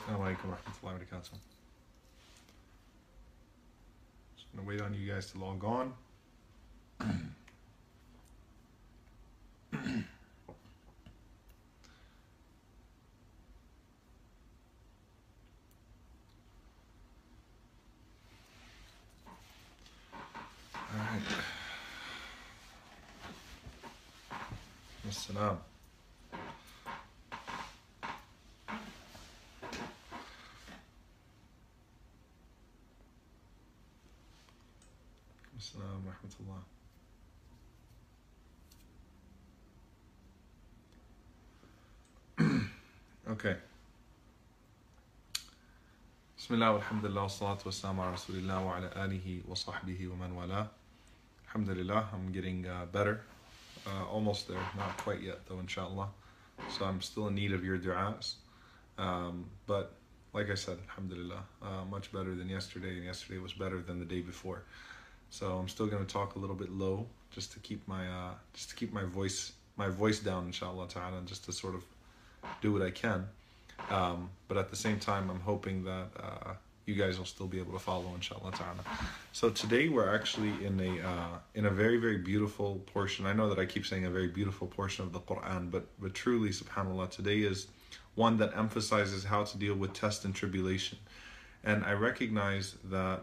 Assalamu alaikum wa rahmatullahi wa barakatuh. Just going to wait on you guys to log on. Alright. Assalam. Assalamu rahmatullah. Okay. Bismillah walhamdulillah wa salatu wassalamu ala rasulillah wa ala alihi wa sahbihi wa man wala. Alhamdulillah, I'm getting better. Almost there, not quite yet though, inshallah. So I'm still in need of your du'as. But like I said, alhamdulillah, much better than yesterday, and yesterday was better than the day before. So I'm still going to talk a little bit low, just to keep my voice down, inshallah ta'ala, and just to sort of do what I can. But at the same time, I'm hoping that you guys will still be able to follow, inshallah ta'ala. So today we're actually in a very, very beautiful portion. I know that I keep saying a very beautiful portion of the Qur'an, but truly, subhanAllah, today is one that emphasizes how to deal with test and tribulation. And I recognize that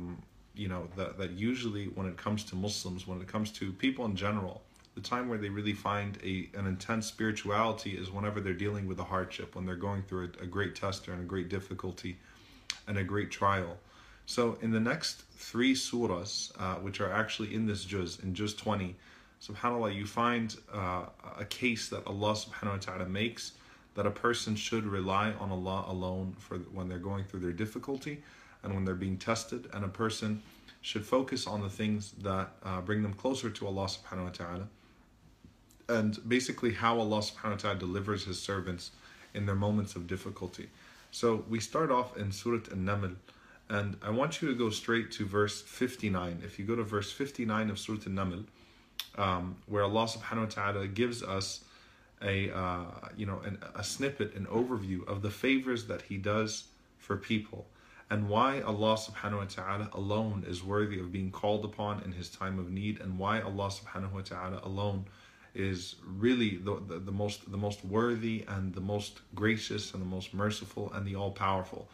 that usually when it comes to Muslims, when it comes to people in general, the time where they really find an intense spirituality is whenever they're dealing with a hardship, when they're going through a great test and a great difficulty and a great trial. So in the next 3 surahs, which are actually in this juz, in juz 20, subhanAllah, you find a case that Allah subhanahu wa ta'ala makes that a person should rely on Allah alone for when they're going through their difficulty and when they're being tested, and a person should focus on the things that bring them closer to Allah subhanahu wa ta'ala, and basically how Allah subhanahu wa ta'ala delivers His servants in their moments of difficulty. So we start off in Surah An-Naml, and I want you to go straight to verse 59. If you go to verse 59 of Surah An-Naml, where Allah subhanahu wa ta'ala gives us a snippet, an overview of the favors that He does for people, and why Allah subhanahu wa ta'ala alone is worthy of being called upon in His time of need, and why Allah subhanahu wa ta'ala alone is really the most worthy and the most gracious and the most merciful and the all-powerful.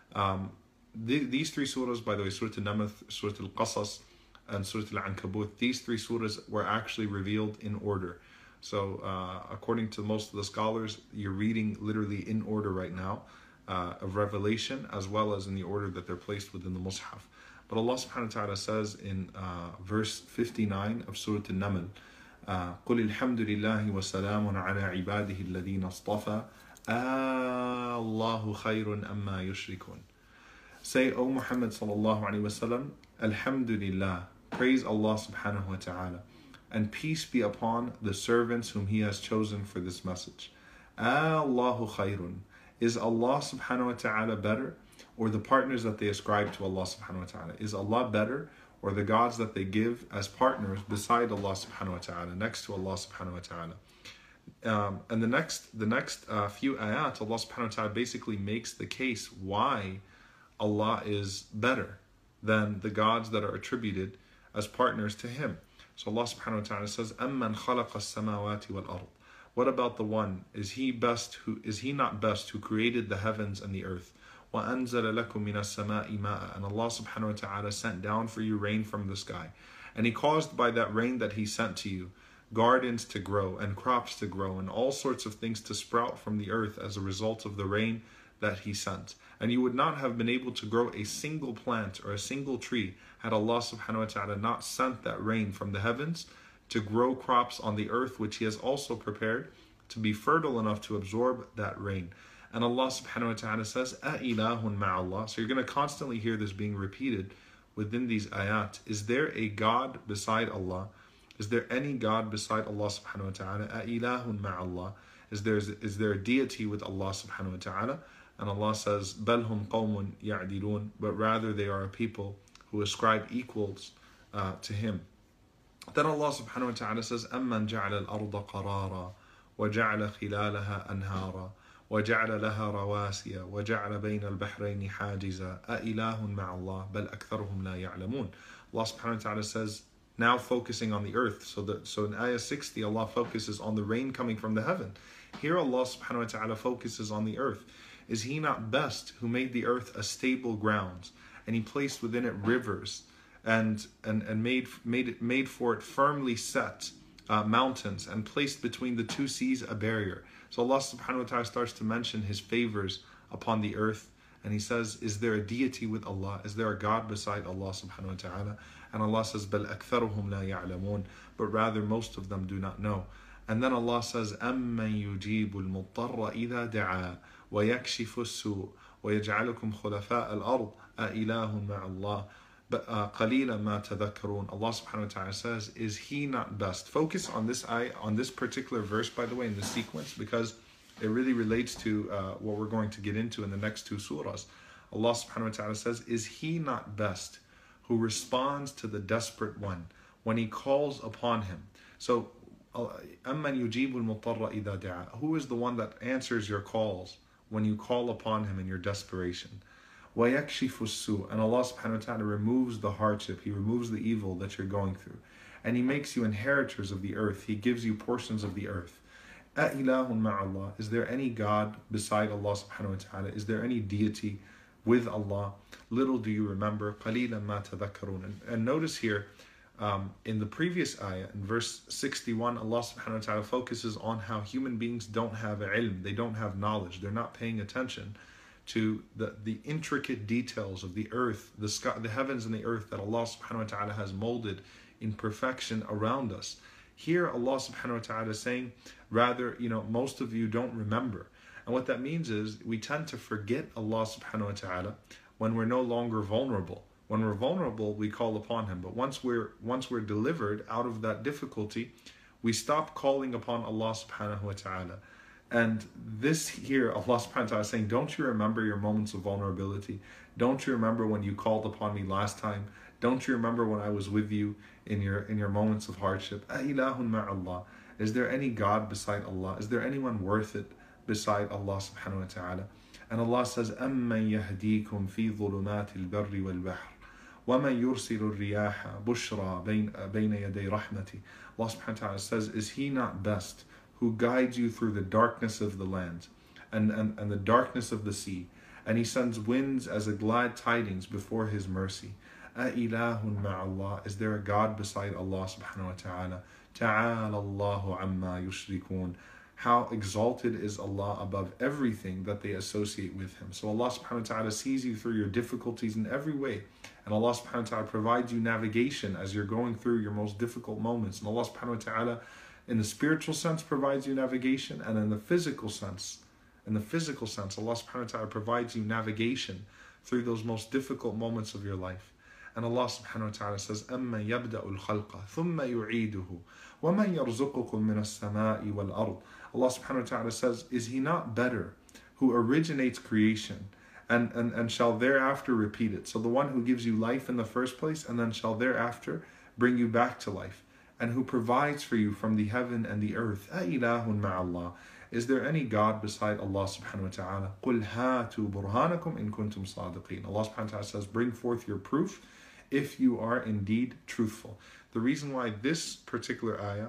These 3 surahs, by the way, Surah An-Naml, Surah Al-Qasas, and Surah Al-Ankabut, these 3 surahs were actually revealed in order. So according to most of the scholars, you're reading literally in order right now of revelation, as well as in the order that they're placed within the Mus'haf. But Allah subhanahu wa ta'ala says in verse 59 of Surah An-Naml, قُلِ الْحَمْدُ لِلَّهِ وَسَلَامٌ عَلَىٰ عِبَادِهِ الَّذِينَ اصْطَفَىٰ اللَّهُ خَيْرٌ أَمَّا يُشْرِكُونَ. Say, O Muhammad sallallahu alayhi wa sallam, Alhamdulillah, praise Allah subhanahu wa ta'ala, and peace be upon the servants whom He has chosen for this message. Allahu khayrun. Is Allah subhanahu wa ta'ala better, or the partners that they ascribe to Allah subhanahu wa ta'ala? Is Allah better, or the gods that they give as partners beside Allah subhanahu wa ta'ala, next to Allah subhanahu wa ta'ala? And the next few ayat, Allah subhanahu wa ta'ala basically makes the case why Allah is better than the gods that are attributed as partners to Him. So Allah subhanahu wa ta'ala says, أَمَّنْ خَلَقَ السَّمَاوَاتِ وَالْأَرْضِ. What about the one? Is he not best who created the heavens and the earth? وَأَنزَلَ لَكُم مِّنَ السَّمَاءِ مَاءً. And Allah subhanahu wa ta'ala sent down for you rain from the sky. And He caused by that rain that He sent to you gardens to grow and crops to grow and all sorts of things to sprout from the earth as a result of the rain that He sent. And you would not have been able to grow a single plant or a single tree had Allah subhanahu wa ta'ala not sent that rain from the heavens to grow crops on the earth, which He has also prepared to be fertile enough to absorb that rain. And Allah subhanahu wa ta'ala says, أَإِلَهٌ مَعَ اللَّهِ. So you're going to constantly hear this being repeated within these ayat. Is there a God beside Allah? Is there any God beside Allah subhanahu wa ta'ala? أَإِلَهٌ مَعَ اللَّهِ. Is there a deity with Allah subhanahu wa ta'ala? And Allah says, بَلْ هُمْ قَوْمٌ يَعْدِلُونَ. But rather they are a people who ascribe equals to Him. Then Allah subhanahu wa ta'ala says, أَمَّنْ جَعَلَ الْأَرْضَ قَرَارًا وَجَعَلَ خِلَالَهَا أَنْهَارًا وجعل لها رواسي وجعل بين البحرين حاجزا أإله مع الله بل أكثرهم لا يعلمون. Allah subhanahu wa ta'ala says, now focusing on the earth. So in ayah 60, Allah focuses on the rain coming from the heaven. Here Allah subhanahu wa ta'ala focuses on the earth. Is He not best who made the earth a stable ground, and He placed within it rivers, and made for it firmly set mountains, and placed between the two seas a barrier. So Allah subhanahu wa ta'ala starts to mention His favors upon the earth, and He says, is there a deity with Allah? Is there a God beside Allah subhanahu wa ta'ala? And Allah says, بَلْ أَكْثَرُهُمْ لَا يَعْلَمُونَ, but rather most of them do not know. And then Allah says, أَمَّنْ يُجِيبُ الْمُضْطَرَّ إِذَا دَعَا وَيَكْشِفُ السُّوءَ وَيَجْعَلُكُمْ خُلَفَاءَ الْأَرْضِ أَإِلَهٌ مَعَ اللَّهِ قَلِيلًا مَا تَذَكَّرُونَ. Allah subhanahu wa ta'ala says, is He not best? Focus on this ayah, on this particular verse, by the way, in the sequence, because it really relates to what we're going to get into in the next two surahs. Allah subhanahu wa ta'ala says, is He not best who responds to the desperate one when he calls upon him? So, أَمَّنْ يُجِيبُ الْمُضْطَرَّ إِذَا دَعَا, who is the one that answers your calls when you call upon Him in your desperation? وَيَكْشِفُ السُّوءَ, and Allah subhanahu wa ta'ala removes the hardship, He removes the evil that you're going through. And He makes you inheritors of the earth, He gives you portions of the earth. أَإِلَهٌ مَعَ اللَّهِ, is there any God beside Allah subhanahu wa ta'ala? Is there any deity with Allah? Little do you remember. قَلِيلًا مَا تَذَكَّرُونَ. And notice here, in the previous ayah, in verse 61, Allah subhanahu wa ta'ala focuses on how human beings don't have ilm, they don't have knowledge, they're not paying attention to the intricate details of the earth, the sky, the heavens and the earth that Allah subhanahu wa ta'ala has molded in perfection around us. Here Allah subhanahu wa ta'ala is saying, rather, most of you don't remember. And what that means is we tend to forget Allah subhanahu wa ta'ala when we're no longer vulnerable. When we're vulnerable, we call upon Him. But once we're delivered out of that difficulty, we stop calling upon Allah subhanahu wa ta'ala. And this here, Allah subhanahu wa ta'ala is saying, don't you remember your moments of vulnerability? Don't you remember when you called upon me last time? Don't you remember when I was with you in your moments of hardship? أَإِلَهٌ مَعَ اللَّهِ, is there any God beside Allah? Is there anyone worth it beside Allah subhanahu wa ta'ala? And Allah says, أَمَّنْ يَهْدِيكُمْ فِي ظُلُمَاتِ الْبَرِّ وَالْبَحْرِ وَمَنْ يُرْسِلُ الرِّيَاحَ بُشْرًا بَيْنَ يَدَيْ رَحْمَتِهِ. Allah subhanahu wa ta'ala says, is He not best who guides you through the darkness of the land and the darkness of the sea, and He sends winds as a glad tidings before His mercy? أَإِلَهٌ مَعَ اللَّهِ, is there a God beside Allah subhanahu wa ta'ala? تَعَالَى اللَّهُ عَمَّا يُشْرِكُونَ. How exalted is Allah above everything that they associate with Him. So Allah subhanahu wa ta'ala sees you through your difficulties in every way. And Allah subhanahu wa ta'ala provides you navigation as you're going through your most difficult moments. And Allah subhanahu wa ta'ala, in the spiritual sense, provides you navigation. And in the physical sense, Allah subhanahu wa ta'ala provides you navigation through those most difficult moments of your life. And Allah subhanahu wa ta'ala says, أَمَّنْ يَبْدَأُ الْخَلْقَ ثُمَّ يُعِيدُهُ وَمَنْ يَرْزُقُكُم مِّنَ السَّمَاءِ وَالْأَرْضِ. Allah subhanahu wa ta'ala says, is He not better who originates creation and shall thereafter repeat it? So the one who gives you life in the first place and then shall thereafter bring you back to life, and who provides for you from the heaven and the earth. أَإِلَهٌ مَعَ اللَّهِ, is there any God beside Allah subhanahu wa ta'ala? قُلْ هَاتُوا بُرْهَانَكُمْ إِن كُنْتُمْ صَادِقِينَ. Allah subhanahu wa ta'ala says, bring forth your proof if you are indeed truthful. The reason why this particular ayah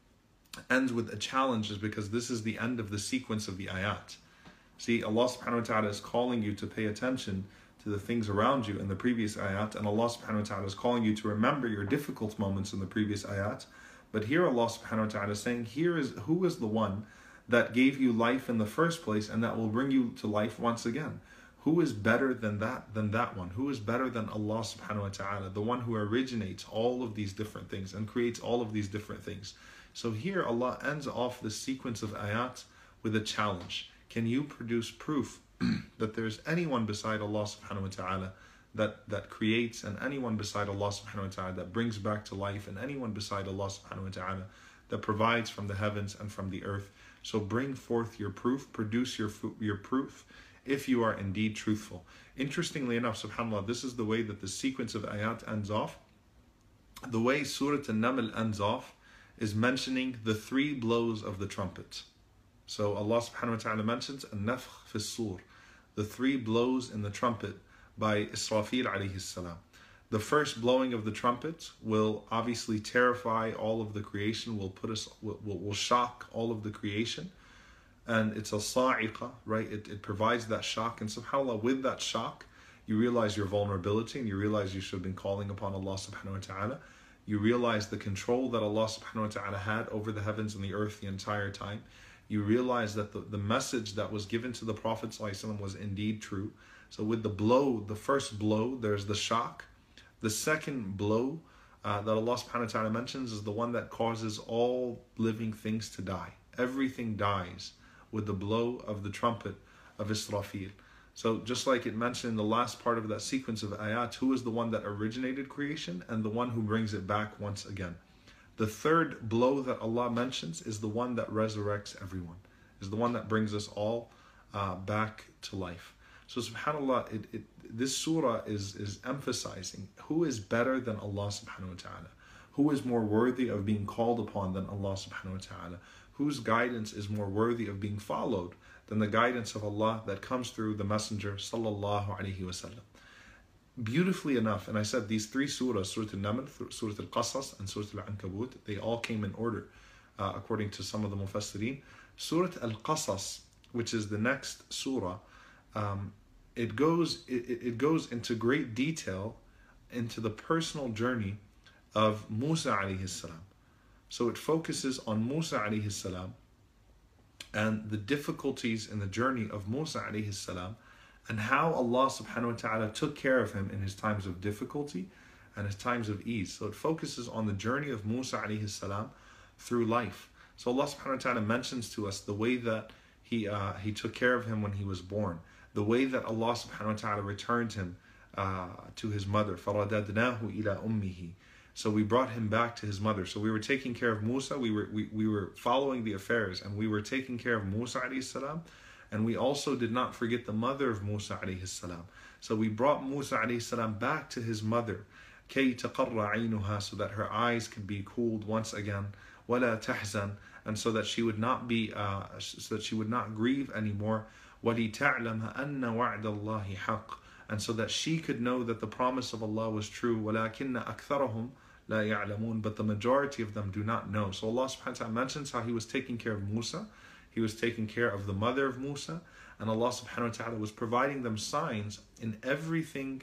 ends with a challenge is because this is the end of the sequence of the ayat. See, Allah subhanahu wa ta'ala is calling you to pay attention to the things around you in the previous ayat, and Allah subhanahu wa ta'ala is calling you to remember your difficult moments in the previous ayat. But here Allah subhanahu wa ta'ala is saying, who is the one that gave you life in the first place and that will bring you to life once again? Who is better than that one? Who is better than Allah subhanahu wa ta'ala, the one who originates all of these different things and creates all of these different things? So here Allah ends off this sequence of ayat with a challenge. Can you produce proof that there's anyone beside Allah subhanahu wa ta'ala that creates, and anyone beside Allah subhanahu wa ta'ala that brings back to life, and anyone beside Allah subhanahu wa ta'ala that provides from the heavens and from the earth? So bring forth your proof, produce your proof, if you are indeed truthful. Interestingly enough, subhanAllah, this is the way that the sequence of ayat ends off. The way Surah An-Naml ends off is mentioning the 3 blows of the trumpet. So Allah subhanahu wa ta'ala mentions An-Nafkh fi Sur, the 3 blows in the trumpet by Israfil alayhi salam. The first blowing of the trumpet will obviously terrify all of the creation, will shock all of the creation. And it's a sa'iqah, right? It provides that shock. And subhanAllah, with that shock, you realize your vulnerability and you realize you should have been calling upon Allah subhanahu wa ta'ala. You realize the control that Allah subhanahu wa ta'ala had over the heavens and the earth the entire time. You realize that the message that was given to the Prophet ﷺ was indeed true. So with the blow, the first blow, there's the shock. The second blow that Allah subhanahu wa ta'ala mentions is the one that causes all living things to die. Everything dies with the blow of the trumpet of Israfil. So just like it mentioned in the last part of that sequence of ayat, who is the one that originated creation and the one who brings it back once again. The third blow that Allah mentions is the one that resurrects everyone, is the one that brings us all back to life. So subhanAllah, this surah is emphasizing who is better than Allah subhanahu wa ta'ala, who is more worthy of being called upon than Allah subhanahu wa ta'ala, whose guidance is more worthy of being followed than the guidance of Allah that comes through the Messenger sallallahu alaihi wasallam. Beautifully enough, and I said these 3 surahs, Surah An-Naml, Surah Al-Qasas, and Surah Al-Ankabut, they all came in order according to some of the Mufassirin. Surah Al-Qasas, which is the next surah, it goes into great detail into the personal journey of Musa alayhi salam. So it focuses on Musa alayhi salam and the difficulties in the journey of Musa alayhi salam, and how Allah subhanahu wa ta'ala took care of him in his times of difficulty and his times of ease. So it focuses on the journey of Musa alayhi salam through life. So Allah subhanahu wa ta'ala mentions to us the way that he took care of him when he was born, the way that Allah subhanahu wa ta'ala returned him to his mother. فَرَدَدْنَاهُ إِلَىٰ أُمِّهِ. So we brought him back to his mother. So we were taking care of Musa, we were following the affairs, and we were taking care of Musa alayhi salam, and we also did not forget the mother of Musa alayhi salam. So we brought Musa alayhi salam back to his mother, كَيْ تَقَرَّ عَيْنُهَا, so that her eyes could be cooled once again, وَلَا تَحْزَنْ, and so that she would not grieve anymore, وَلِتَعْلَمَ أَنَّ وَعْدَ اللَّهِ حَقٌّ, and so that she could know that the promise of Allah was true. وَلَكِنَّ أَكْثَرَهُمْ لَا يَعْلَمُونَ, but the majority of them do not know. So Allah subhanahu wa ta'ala mentions how he was taking care of Musa, he was taking care of the mother of Musa, and Allah subhanahu wa ta'ala was providing them signs in everything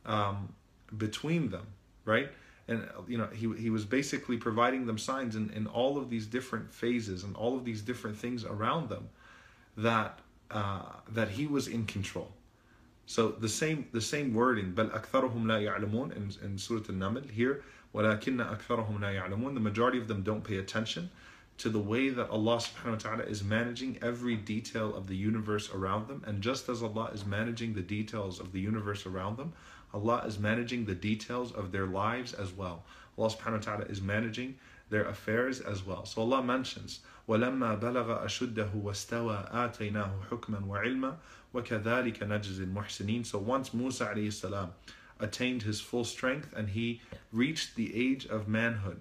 between them, right? And he was basically providing them signs in all of these different phases and all of these different things around them that he was in control. So the same wording, بَلْ أَكْثَرُهُمْ لَا يَعْلَمُونَ in Surah An-Naml here, وَلَكِنَّ أَكْثَرُهُمْ لَا يَعْلَمُونَ, the majority of them don't pay attention to the way that Allah subhanahu wa ta'ala is managing every detail of the universe around them. And just as Allah is managing the details of the universe around them, Allah is managing the details of their lives as well. Allah subhanahu wa ta'ala is managing their affairs as well. So Allah mentions, وَلَمَّا بَلَغَ أَشُدَّهُ وَاسْتَوَى آتَيْنَاهُ حُكْمًا وَعِلْمًا وَكَذَلِكَ نَجْزِي الْمُحْسِنِينَ. So once Musa alayhi salam attained his full strength and he reached the age of manhood.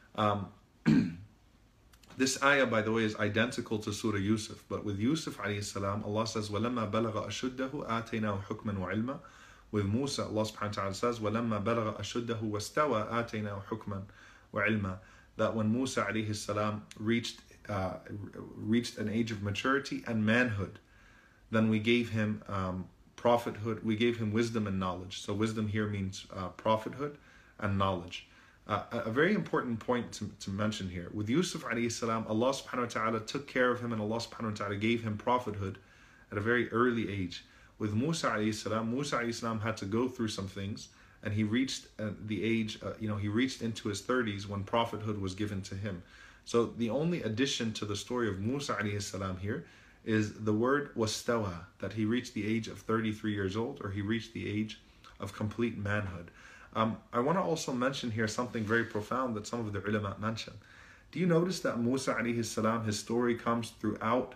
This ayah, by the way, is identical to Surah Yusuf, but with Yusuf alayhi salam, Allah says, وَلَمَّا بَلَغَ أَشُدَّهُ آتَيْنَاهُ حُكْمًا وَعِلْمًا. With Musa, Allah subhanahu wa ta'ala says, وَلَمَّا بَلَغَ أَشُدَّهُ وَاسْتَوَى آتَيْنَاهُ حُكْمًا وَعِلْمًا. That when Musa alayhi salam reached an age of maturity and manhood, then we gave him prophethood, we gave him wisdom and knowledge. So wisdom here means prophethood and knowledge. A very important point to mention here. With Yusuf alayhi salam, Allah subhanahu wa ta'ala took care of him and Allah subhanahu wa ta'ala gave him prophethood at a very early age. With Musa alayhi salam had to go through some things, and he reached the age, he reached into his 30s when prophethood was given to him. So the only addition to the story of Musa alayhi salam here is the word wastawa, that he reached the age of 33 years old, or he reached the age of complete manhood. I want to also mention here something very profound that some of the ulama mention. Do you notice that Musa alayhi salam, his story comes throughout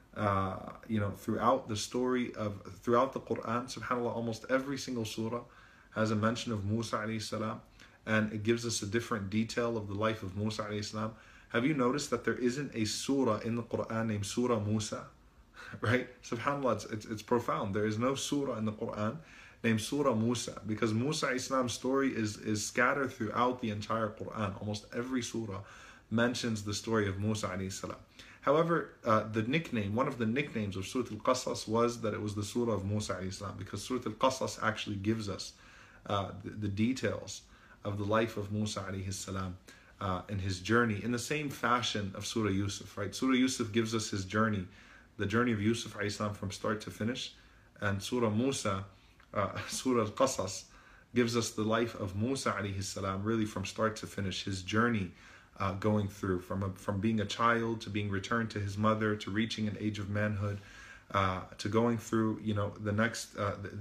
the story throughout the Qur'an? SubhanAllah, almost every single surah has a mention of Musa alayhi salam, and it gives us a different detail of the life of Musa alayhi salam. Have you noticed that there isn't a surah in the Qur'an named Surah Musa? Right? SubhanAllah, it's profound. There is no surah in the Qur'an named Surah Musa, because Musa Islam's story is scattered throughout the entire Qur'an. Almost every surah mentions the story of Musa alayhi salam. However, one of the nicknames of Surah Al-Qasas was that it was the surah of Musa alayhi salam, because Surah Al-Qasas actually gives us the details of the life of Musa alayhi salam and his journey in the same fashion of Surah Yusuf, right? Surah Yusuf gives us his journey, the journey of Yusuf alayhi salam from start to finish, and Surah Surah Al-Qasas gives us the life of Musa alayhi salam, really from start to finish, his journey going through from being a child to being returned to his mother to reaching an age of manhood, to going through the next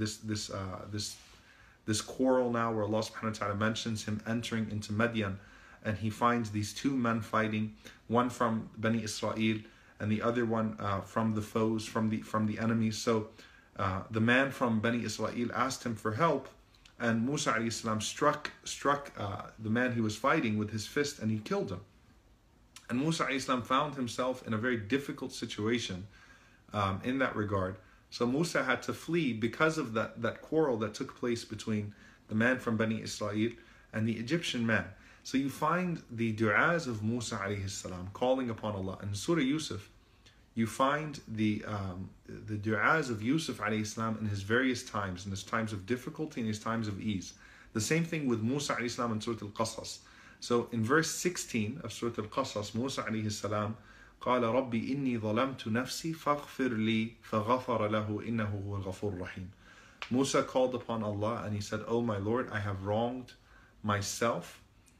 this quarrel now where Allah subhanahu wa ta'ala mentions him entering into Medina, and he finds these two men fighting, one from Bani Israel and the other one from the foes, from the enemies. So the man from Bani Israel asked him for help, and Musa alayhi salam struck the man he was fighting with his fist, and he killed him. And Musa alayhi salam found himself in a very difficult situation in that regard. So Musa had to flee because of that quarrel that took place between the man from Bani Israel and the Egyptian man. So you find the du'as of Musa alayhi salam calling upon Allah. In Surah Yusuf, you find the du'as of Yusuf alayhi salam in his various times, in his times of difficulty and his times of ease. The same thing with Musa alayhi salam in Surah Al-Qasas. So in verse 16 of Surah Al-Qasas, Musa alayhi salam قال ربي إني ظلمت نفسي فاغفر لي فغفر له إنه هو الغفور الرحيم. Musa called upon Allah and he said, "Oh my Lord, I have wronged myself,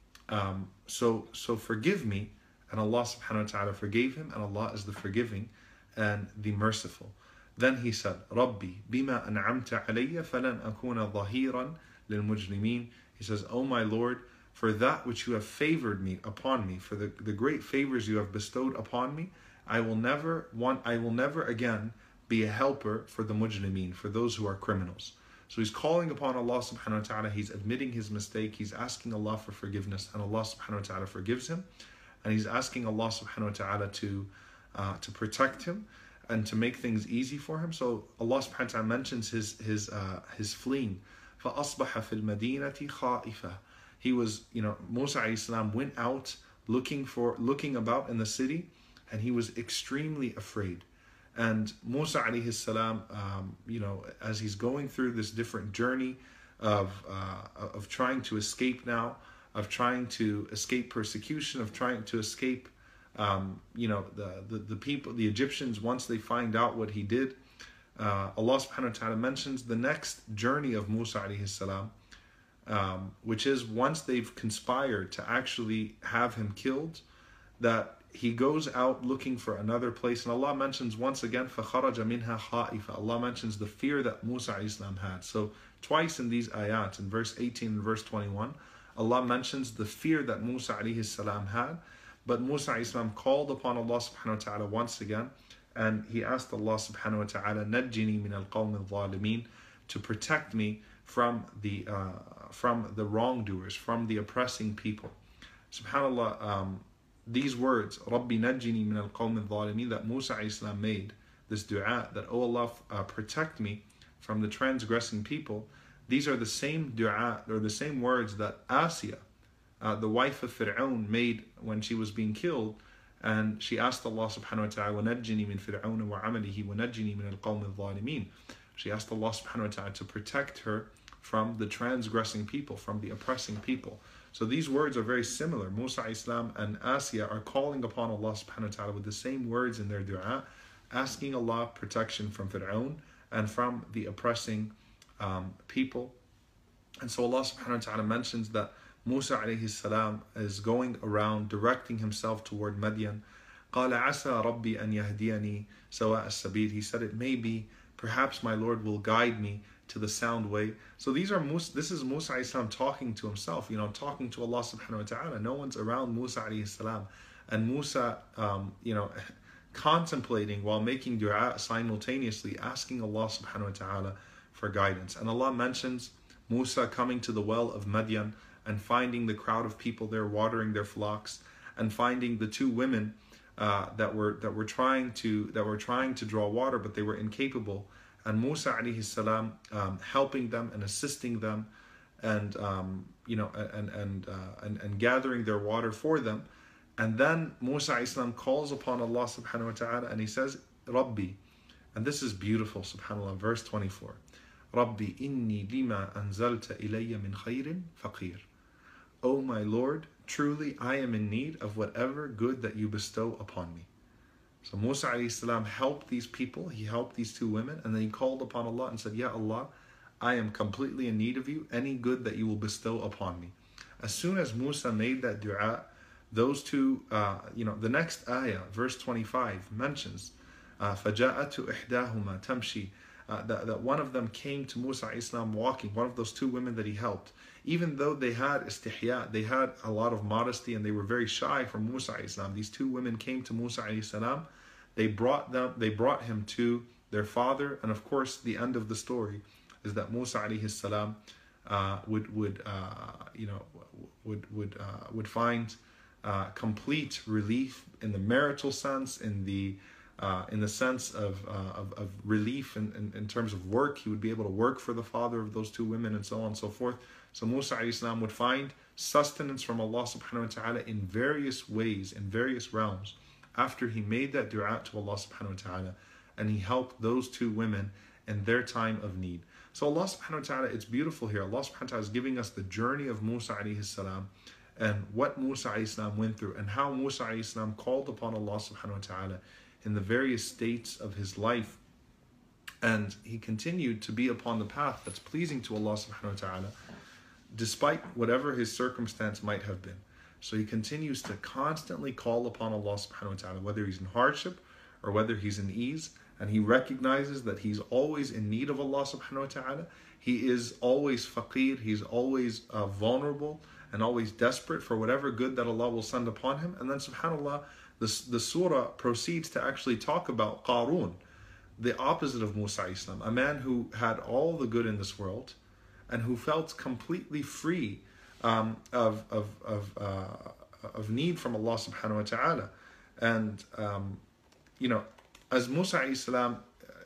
so forgive me." And Allah subhanahu wa ta'ala forgave him, and Allah is the forgiving and the merciful. Then he said, "Rabbi bima an'amta alayya falan akuna dhahiran lilmujrimin." He says, "Oh my Lord, for that which you have favored me upon me, for the great favors you have bestowed upon me, I will never again be a helper for the mujrimeen, for those who are criminals." So he's calling upon Allah subhanahu wa ta'ala, he's admitting his mistake, he's asking Allah for forgiveness, and Allah subhanahu wa ta'ala forgives him, and he's asking Allah subhanahu wa ta'ala to protect him and to make things easy for him. So Allah subhanahu wa ta'ala mentions his fleeing. فَأَصْبَحَ فِي الْمَدِينَةِ خَائِفًا. He was, Musa alayhi salam went out looking about in the city, and he was extremely afraid. And Musa alayhi salam, as he's going through this different journey of trying to escape now, of trying to escape persecution, of trying to escape, the people, the Egyptians, once they find out what he did, Allah subhanahu wa ta'ala mentions the next journey of Musa alayhi salam, which is once they've conspired to actually have him killed, that he goes out looking for another place. And Allah mentions once again, فَخَرَجَ مِنْهَا خَائِفًا. Allah mentions the fear that Musa alayhi salam had. So twice in these ayat, in verse 18 and verse 21, Allah mentions the fear that Musa alayhi salam had. But Musa alayhi salam called upon Allah subhanahu wa ta'ala once again, and he asked Allah subhanahu wa ta'ala, نَجِّنِي مِنَ الْقَوْمِ الظَّالِمِينَ, to protect me from the wrongdoers, from the oppressing people. SubhanAllah, these words, Rabbi najjini min al-qawm al-zalimin, that Musa alayhi salam made, this dua, that, "Oh Allah, protect me from the transgressing people," these are the same dua, or the same words that Asiya, the wife of Fir'aun, made when she was being killed, and she asked Allah subhanahu wa ta'ala, وَنَجِّنِي مِن فِرْعَوْنَ وَعَمَلِهِ وَنَجِّنِي مِنَ الْقَوْمِ الظَّالِمِينَ. She asked Allah subhanahu wa ta'ala to protect her from the transgressing people, from the oppressing people. So these words are very similar. Musa alayhi salam and Asiya are calling upon Allah subhanahu wa ta'ala with the same words in their dua, asking Allah protection from Fir'aun and from the oppressing people. And so Allah subhanahu wa ta'ala mentions that Musa alayhi salam is going around directing himself toward Medina. قَالَ عَسَى رَبِّي أَنْ يَهْدِيَنِي سَوَاءَ السَّبِيلِ. He said, it may be, perhaps my Lord will guide me to the sound way. So this is Musa alayhi salam talking to himself, talking to Allah subhanahu wa ta'ala. No one's around Musa alayhi salam. And Musa, contemplating while making dua, simultaneously asking Allah subhanahu wa ta'ala for guidance. And Allah mentions Musa coming to the well of Madian and finding the crowd of people there watering their flocks. and finding the two women that were trying to draw water, but they were incapable, and Musa alayhi salam helping them and assisting them, and and gathering their water for them. And then Musa alayhi salam calls upon Allah subhanahu wa ta'ala, and he says, Rabbi, and this is beautiful, subhanAllah, verse 24. Rabbi inni lima anzalta ilayya min khayrin faqir. O my Lord, truly I am in need of whatever good that you bestow upon me. So Musa alayhi salam helped these people, he helped these two women, and then he called upon Allah and said, Ya Allah, I am completely in need of you, any good that you will bestow upon me. As soon as Musa made that dua, those two, the next ayah, verse 25, mentions, فَجَاءَتُ إِحْدَاهُمَا تَمْشِي, that one of them came to Musa alayhi salam walking, one of those two women that he helped. Even though they had istihya, they had a lot of modesty, and they were very shy from Musa alayhi salam, these two women came to Musa alayhi salam. They brought him to their father, and of course the end of the story is that Musa alayhi salam would find complete relief in the marital sense, in the sense of relief in terms of work. He would be able to work for the father of those two women, and so on and so forth. So Musa alayhi salam would find sustenance from Allah subhanahu wa ta'ala in various ways, in various realms, after he made that dua to Allah subhanahu wa ta'ala, and he helped those two women in their time of need. So Allah subhanahu wa ta'ala, it's beautiful here. Allah subhanahu wa ta'ala is giving us the journey of Musa alayhi salam, and what Musa alayhi salam went through, and how Musa alayhi salam called upon Allah subhanahu wa ta'ala in the various states of his life. And he continued to be upon the path that's pleasing to Allah subhanahu wa ta'ala, despite whatever his circumstance might have been. So he continues to constantly call upon Allah subhanahu wa ta'ala, whether he's in hardship or whether he's in ease, and he recognizes that he's always in need of Allah subhanahu wa ta'ala. He is always faqir, he's always vulnerable and always desperate for whatever good that Allah will send upon him. And then subhanAllah, the surah proceeds to actually talk about Qarun, the opposite of Musa alayhi salam, a man who had all the good in this world and who felt completely free of need from Allah subhanahu wa ta'ala. And as Musa alayhi salam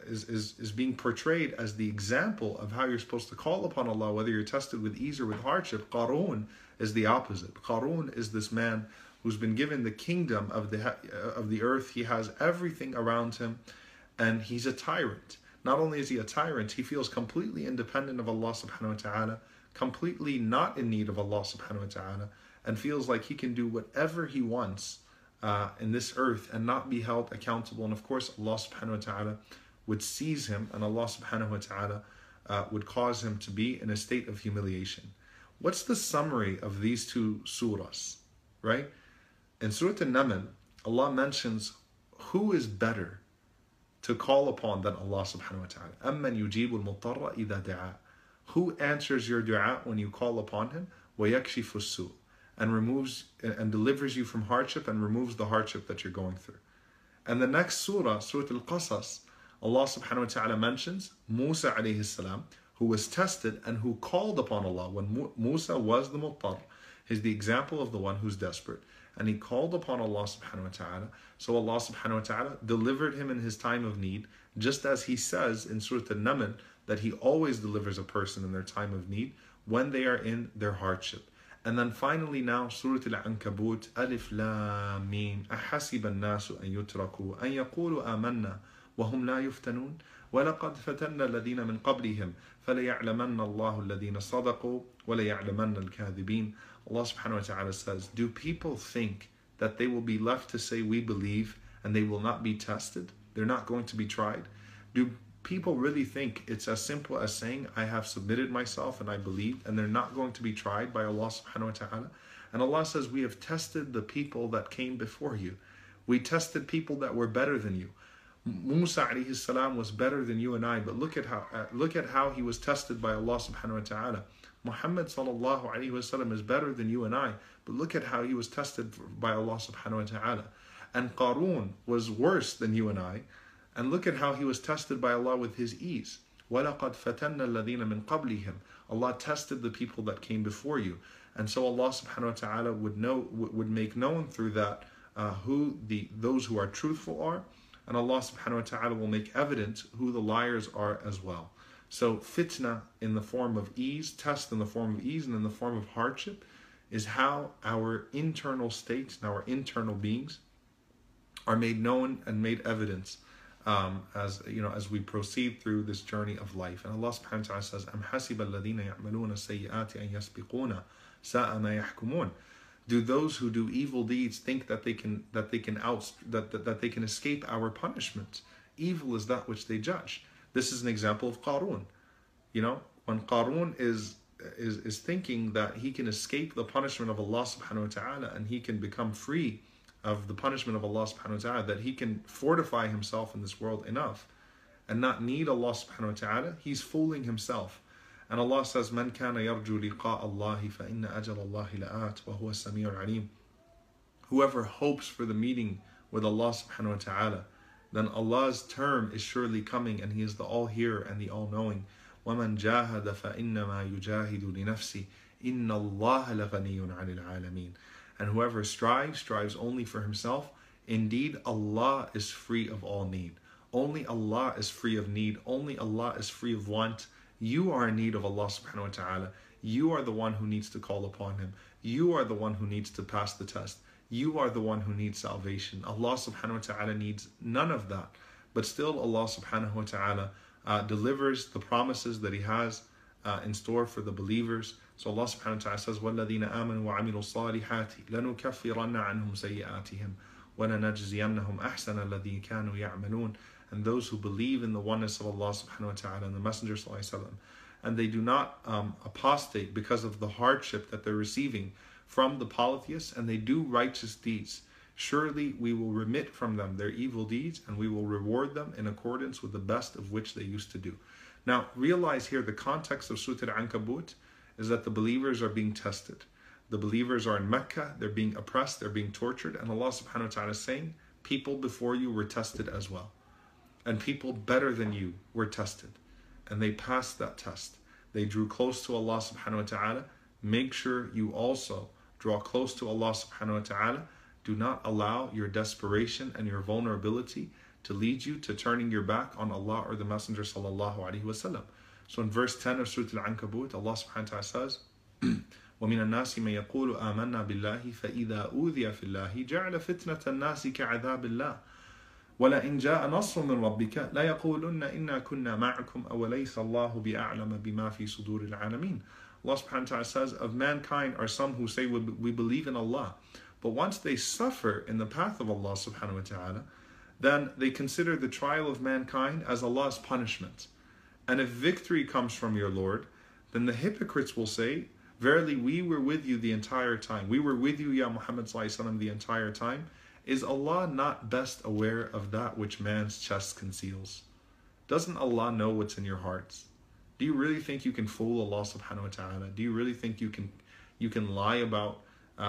is being portrayed as the example of how you're supposed to call upon Allah, whether you're tested with ease or with hardship, Qarun is the opposite. Qarun is this man who's been given the kingdom of the earth. He has everything around him, and he's a tyrant. Not only is he a tyrant, he feels completely independent of Allah subhanahu wa ta'ala, completely not in need of Allah subhanahu wa ta'ala, and feels like he can do whatever he wants in this earth and not be held accountable. And of course, Allah subhanahu wa ta'ala would seize him, and Allah subhanahu wa ta'ala would cause him to be in a state of humiliation. What's the summary of these two surahs, right? In Surah An-Naml, Allah mentions who is better to call upon than Allah subhanahu wa ta'ala. أَمَّنْ يُجِيبُ الْمُضْطَرَّ إِذَا دَعَاهُ. Who answers your dua when you call upon him? وَيَكْشِفُ السُّوءَ. And removes and delivers you from hardship and removes the hardship that you're going through. And the next surah, Surah Al-Qasas, Allah subhanahu wa ta'ala mentions Musa alayhi salam, who was tested and who called upon Allah. When Musa was the muttar, he's the example of the one who's desperate. And he called upon Allah subhanahu wa ta'ala. So Allah subhanahu wa ta'ala delivered him in his time of need, just as he says in Surah An-Naml that he always delivers a person in their time of need when they are in their hardship. And then finally now, Surah Al-Ankabut, Alif Lam Mim, أَحَسِبَ النَّاسُ أَن يُتْرَكُوا أَن يَقُولُوا آمَنَّا وَهُمْ لَا يُفْتَنُونَ وَلَقَدْ فَتَنَّا الَّذِينَ مِنْ قَبْلِهِمْ فَلَيَعْلَمَنَّ اللَّهُ الَّذِينَ صَدَقُوا وَلَيَعْلَمَنَّ الْكَاذِبِينَ. Allah subhanahu wa ta'ala says, do people think that they will be left to say we believe and they will not be tested? They're not going to be tried? Do people really think it's as simple as saying I have submitted myself and I believe, and they're not going to be tried by Allah subhanahu wa ta'ala? And Allah says, we have tested the people that came before you. We tested people that were better than you. Musa alayhi salam was better than you and I, but look at how he was tested by Allah subhanahu wa ta'ala. Muhammed sallallahu alayhi wa sallam is better than you and I, but look at how he was tested by Allah subhanahu wa ta'ala. And Qarun was worse than you and I, and look at how he was tested by Allah with his ease. وَلَقَدْ فَتَنَّا الَّذِينَ مِنْ قَبْلِهِمْ. Allah tested the people that came before you. And so Allah subhanahu wa ta'ala would make known through that who those who are truthful are, and Allah subhanahu wa ta'ala will make evident who the liars are as well. So fitna in the form of ease, test in the form of ease and in the form of hardship, is how our internal states and our internal beings are made known and made evidence as we proceed through this journey of life. And Allah subhanahu wa ta'ala says, Am hasiba alladhina ya'maluna sayyi'ati an yasbiquna sa'a ma yahkumun. Do those who do evil deeds think that they can escape our punishment? Evil is that which they judge. This is an example of Qarun. When Qarun is thinking that he can escape the punishment of Allah subhanahu wa ta'ala and he can become free of the punishment of Allah subhanahu wa ta'ala, that he can fortify himself in this world enough and not need Allah subhanahu wa ta'ala, he's fooling himself. And Allah says, Man kana yarju liqa Allahi fa inna ajal Allahi la'at wa huwa as-sami'ul alim. Whoever hopes for the meeting with Allah subhanahu wa ta'ala, then Allah's term is surely coming, and He is the all-hearer and the all-knowing. وَمَنْ جَاهَدَ فَإِنَّمَا يُجَاهِدُ لِنَفْسِهِ إِنَّ اللَّهَ لَغَنِيٌّ عَنِ الْعَالَمِينَ. And whoever strives only for himself. Indeed, Allah is free of all need. Only Allah is free of need. Only Allah is free of want. You are in need of Allah subhanahu wa ta'ala. You are the one who needs to call upon Him. You are the one who needs to pass the test. You are the one who needs salvation. Allah subhanahu wa ta'ala needs none of that. But still Allah subhanahu wa ta'ala delivers the promises that He has in store for the believers. So Allah subhanahu wa ta'ala says, وَالَّذِينَ آمَنُوا وَعَمِلُوا الصَّالِحَاتِ لَنُكَفِّرَنَّ عَنْهُمْ سَيِّئَاتِهِمْ وَلَنَجْزِيَنَّهُمْ أَحْسَنَ الَّذِي كَانُوا يَعْمَلُونَ. And those who believe in the oneness of Allah subhanahu wa ta'ala and the Messenger sallallahu alaihi wasallam, and they do not apostate because of the hardship that they're receiving from the polytheists, and they do righteous deeds, surely we will remit from them their evil deeds, and we will reward them in accordance with the best of which they used to do. Now realize here the context of Surah Ankabut is that the believers are being tested. The believers are in Mecca, they're being oppressed, they're being tortured, and Allah subhanahu wa ta'ala is saying, people before you were tested as well. And people better than you were tested. And they passed that test. They drew close to Allah subhanahu wa ta'ala. Make sure you also draw close to Allah subhanahu wa ta'ala. Do not allow your desperation and your vulnerability to lead you to turning your back on Allah or the Messenger sallallahu alaihi wasallam. So in verse 10 of Surah Al-Ankabut, Allah subhanahu wa ta'ala says, وَمِنَ النَّاسِ مَن يَقُولُ آمَنَّا بِاللَّهِ فَإِذَا أُوذِيَ فِي اللَّهِ جَعَلَ فِتْنَةَ النَّاسِ كَعَذَابِ اللَّهِ وَلَئِنْ جَاءَ نَصْرٌ مِّن رَبِّكَ لَيَقُولُنَّ إِنَّا كُنَّا مَعَكُمْ أَوَلَيْسَ اللَّهُ بِأَعْلَمَ بِمَا فِي صُدُورِ الْعَالَمِينَ. Allah subhanahu wa ta'ala says, of mankind are some who say we believe in Allah, but once they suffer in the path of Allah subhanahu wa ta'ala, then they consider the trial of mankind as Allah's punishment. And if victory comes from your Lord, then the hypocrites will say, verily we were with you the entire time. We were with you, Ya Muhammad sallallahu alaihi wasallam, the entire time. Is Allah not best aware of that which man's chest conceals? Doesn't Allah know what's in your hearts? Do you really think you can fool Allah subhanahu wa ta'ala? Do you really think you can lie about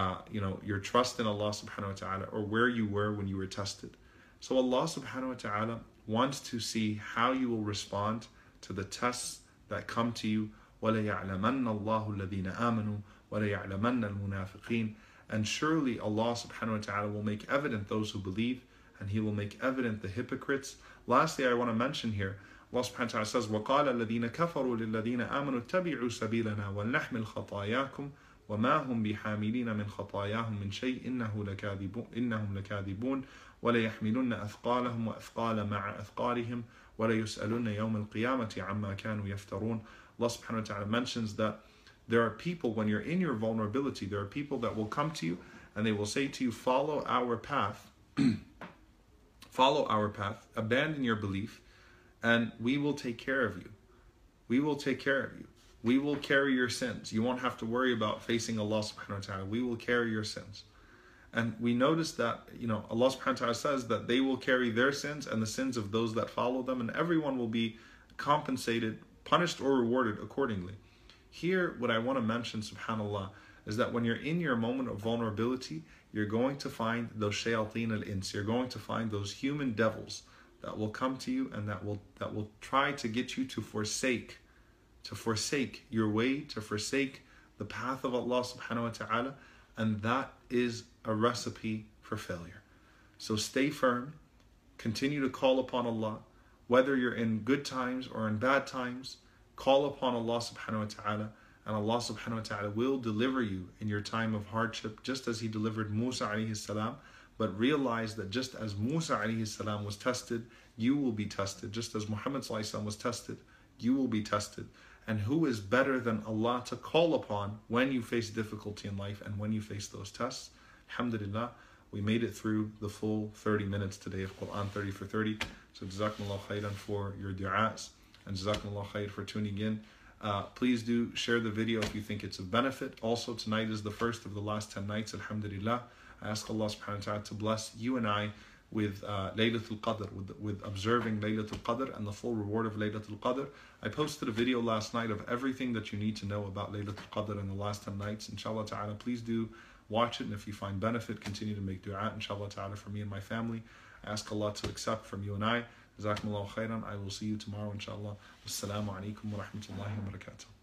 your trust in Allah subhanahu wa ta'ala, or where you were when you were tested? So Allah subhanahu wa ta'ala wants to see how you will respond to the tests that come to you. وَلَيَعْلَمَنَّ اللَّهُ الَّذِينَ آمَنُوا وَلَيَعْلَمَنَّ الْمُنَافِقِينَ. And surely Allah subhanahu wa ta'ala will make evident those who believe, and He will make evident the hypocrites. Lastly, I want to mention here, Allah subhanahu wa ta'ala says, وَقَالَ الَّذِينَ كَفَرُوا لِلَّذِينَ آمَنُوا اتَّبِعُوا سَبِيلَنَا وَلْنَحْمِلْ خَطَايَاكُمْ وَمَا هُمْ بِحَامِلِينَ مِنْ خَطَايَاهُمْ مِنْ شَيْءٍ إِنَّهُمْ لَكَاذِبُونَ وَلَيَحْمِلُنَّ أَثْقَالَهُمْ وَأَثْقَالًا مَعَ أَثْقَالِهِمْ وَلَيُسْأَلُنَّ يَوْمَ الْقِيَامَةِ عَمَّا كَانُوا يَفْتَرُونَ. Allah subhanahu wa ta'ala mentions that there are people, when you're in your vulnerability, there are people that will come to you and they will say to you, follow our path, follow our path, abandon your belief, and we will take care of you. We will take care of you. We will carry your sins. You won't have to worry about facing Allah subhanahu wa ta'ala. We will carry your sins. And we notice that, Allah subhanahu wa ta'ala says that they will carry their sins and the sins of those that follow them, and everyone will be compensated, punished or rewarded accordingly. Here, what I want to mention, subhanAllah, is that when you're in your moment of vulnerability, you're going to find those shayateen al-ins. You're going to find those human devils that will come to you and that will try to get you to forsake your way, to forsake the path of Allah subhanahu wa ta'ala, and that is a recipe for failure. So stay firm, continue to call upon Allah, whether you're in good times or in bad times, call upon Allah subhanahu wa ta'ala, and Allah subhanahu wa ta'ala will deliver you in your time of hardship, just as He delivered Musa alayhi salam. But realize that just as Musa alayhi salam was tested, you will be tested. Just as Muhammad sallallahu alaihi wasallam was tested, you will be tested. And who is better than Allah to call upon when you face difficulty in life and when you face those tests? Alhamdulillah, we made it through the full 30 minutes today of Qur'an 30 for 30. So Jazakumullah khairan for your du'as, and Jazakumullah khair for tuning in. Please do share the video if you think it's of benefit. Also, tonight is the first of the last 10 nights, alhamdulillah. I ask Allah subhanahu wa ta'ala to bless you and I with Laylatul Qadr, with observing Laylatul Qadr and the full reward of Laylatul Qadr. I posted a video last night of everything that you need to know about Laylatul Qadr in the last 10 nights. Inshallah ta'ala, please do watch it, and if you find benefit, continue to make dua, inshallah ta'ala, for me and my family. I ask Allah to accept from you and I. Jazakumullahu khairan. I will see you tomorrow, inshallah. Wassalamu alaikum wa rahmatullahi wa barakatuh.